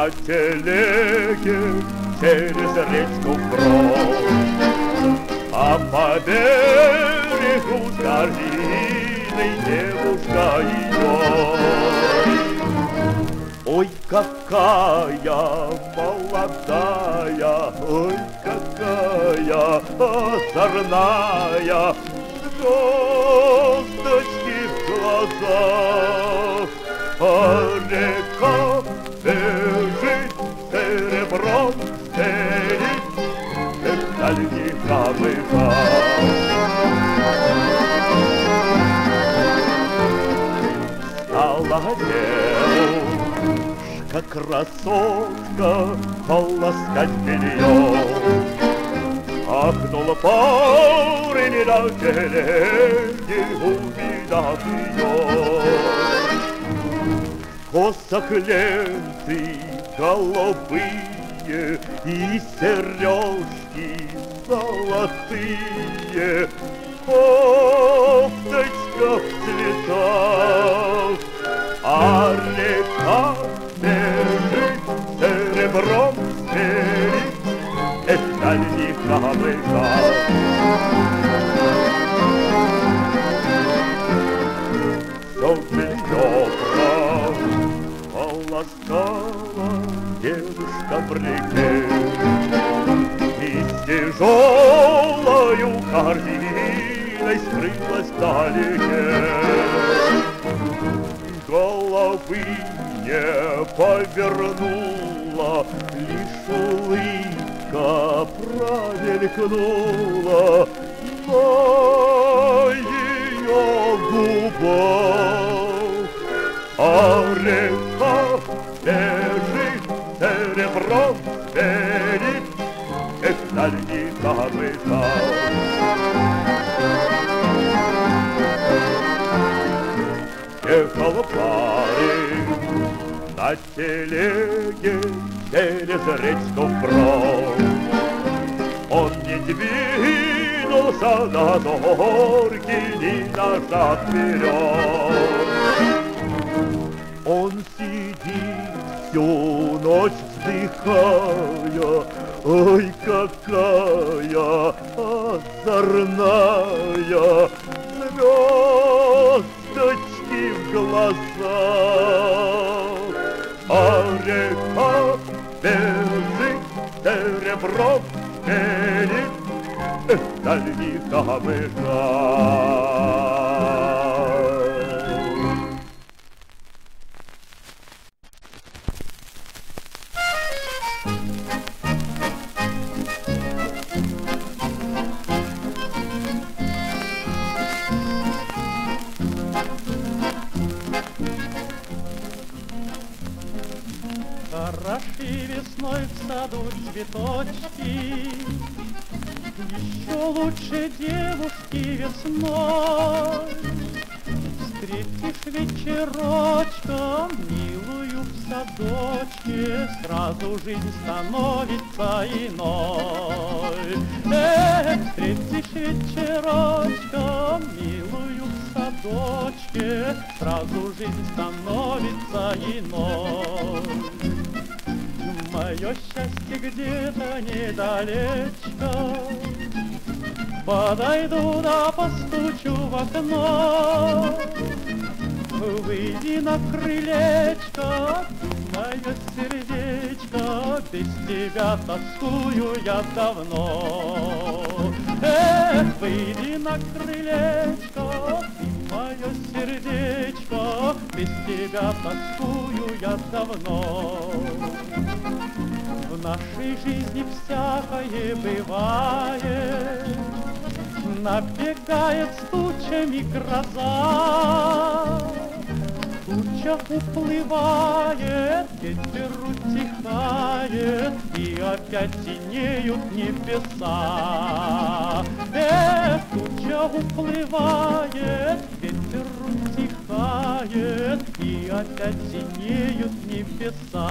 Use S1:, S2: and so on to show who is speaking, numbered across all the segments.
S1: на телеге через речку вброд, а по берегу с корзиной девушка идет. Ой, какая молодая, ой, какая озорная, звездочки в глазах, а река бежит, серебром стелит, в дальних камыках. Стала девушка, красотка, полоскать белье. Ахнул парень на телеге, увидав ее. В косах ленты голубые и сережки золотые, кофточка в цветах, а река бежит, серебром стелит, в дальних камыках. Все белье полоскала девушка в реке и с тяжелою корзиной скрылась вдалеке. Головы не повернула, лишь улыбка промелькнула на ее губах, а река бежит, серебром стелит, в дальних камыках. Ехал парень на телеге через речку вброд. Он не двинулся на зорьки ни назад вперед. Он сидит всю ночь вздыхая, ой, какая озорная, звездочки в глазах, а река бежит, серебром стелит, в дальних камыках.
S2: Хороши весной в саду цветочки, еще лучше девушки весной. Встретишь вечерочком милую в садочке, сразу жизнь становится иной. Встретишь вечерочком милую в садочке, сразу жизнь становится иной. Мое счастье где-то недалечко, подойду да постучу в окно. Выйди на крылечко, мое сердечко, без тебя тоскую я давно. Выйди на крылечко, мое сердечко, без тебя тоскую я давно. В нашей жизни всякое бывает, набегает с тучами гроза. Туча уплывает, ветер утихает, и опять синеют небеса. Туча уплывает, ветер утихает, и опять синеют небеса.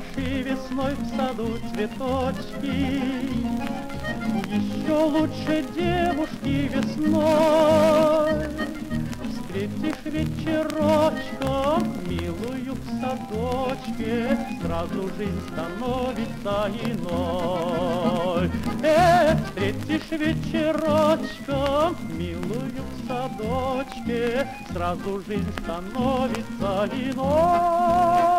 S2: Вспомнивши весной в саду цветочки, еще лучше девушки весной. Встретишь вечерочком милую в садочке, сразу жизнь становится иной. Встретишь вечерочком милую в садочке, сразу жизнь становится иной.